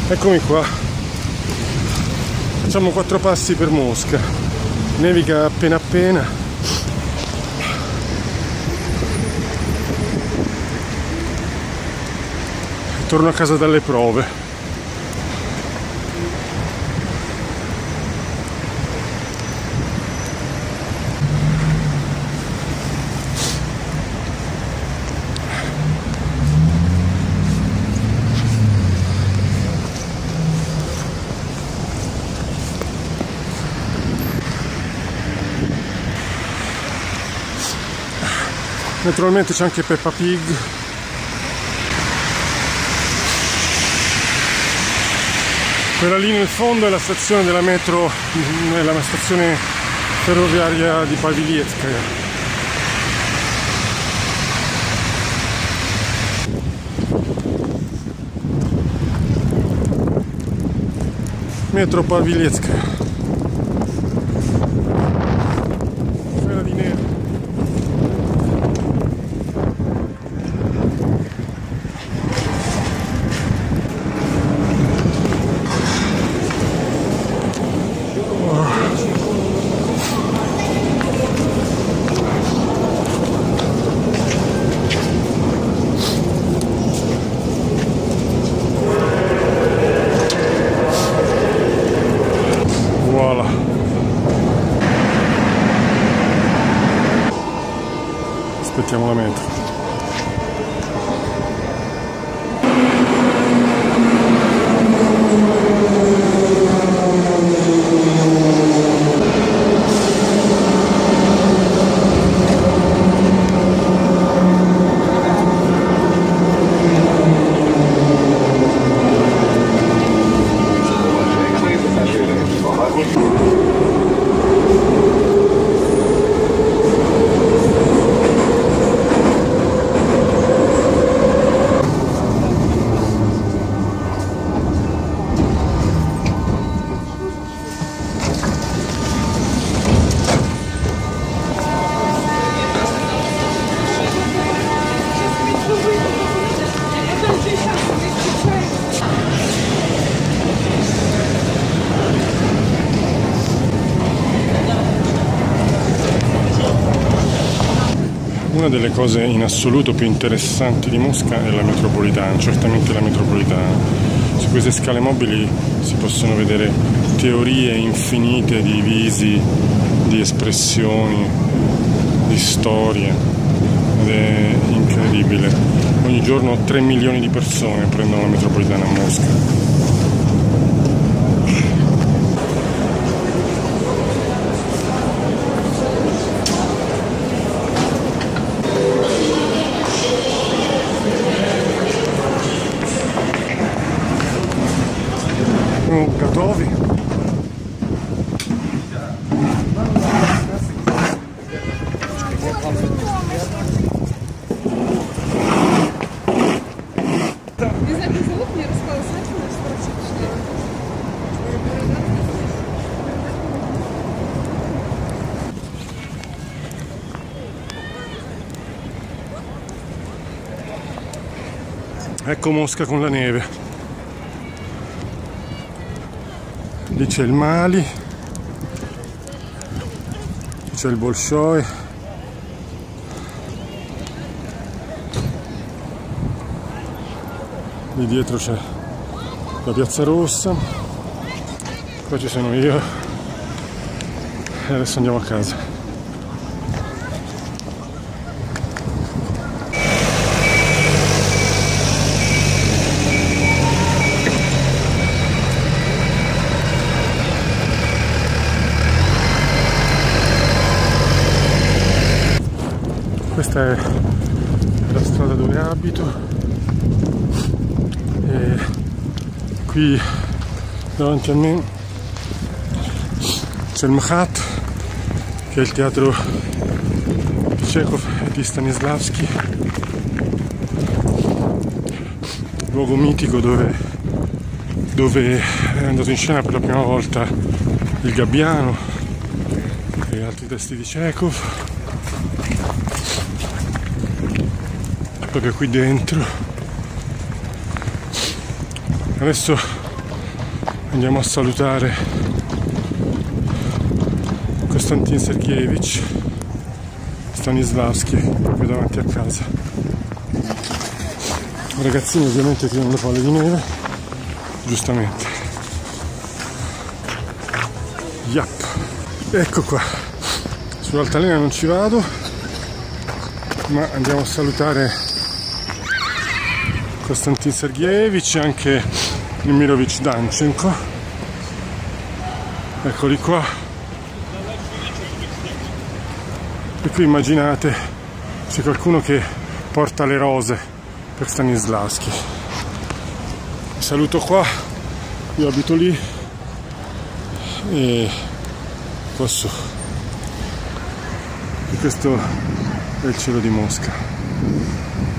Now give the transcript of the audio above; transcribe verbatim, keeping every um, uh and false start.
Eccomi qua, facciamo quattro passi per Mosca, nevica appena appena. Torno a casa dalle prove. Naturalmente c'è anche Peppa Pig. Quella lì nel fondo è la stazione della metro, è la stazione ferroviaria di Paviljetskaja. Metro Paviljetskaja. Quella di nero. Aspettiamo la metro. Una delle cose in assoluto più interessanti di Mosca è la metropolitana, certamente la metropolitana. Su queste scale mobili si possono vedere teorie infinite di visi, di espressioni, di storie, ed è incredibile. Ogni giorno tre milioni di persone prendono la metropolitana a Mosca. Gotovi. Ecco Mosca con la neve. Lì c'è il Mali, c'è il Bolshoi, lì dietro c'è la Piazza Rossa, qua ci sono io e adesso andiamo a casa. Questa è la strada dove abito e qui davanti a me c'è il Mkhat, che è il teatro di Chekhov e di Stanislavski, luogo mitico dove, dove è andato in scena per la prima volta il Gabbiano e altri testi di Chekhov. Proprio qui dentro. Adesso Andiamo a salutare Konstantin Sergeyevich Stanislavski proprio davanti a casa. I ragazzini ovviamente tirano le palle di neve, giustamente. Yap. Ecco qua, sull'altalena non ci vado, ma andiamo a salutare Konstantin Sergeyevich e anche Mirovic Danchenko. Eccoli qua. E qui immaginate c'è qualcuno che porta le rose per Stanislavski. Saluto qua, io abito lì e posso, e questo è il cielo di Mosca.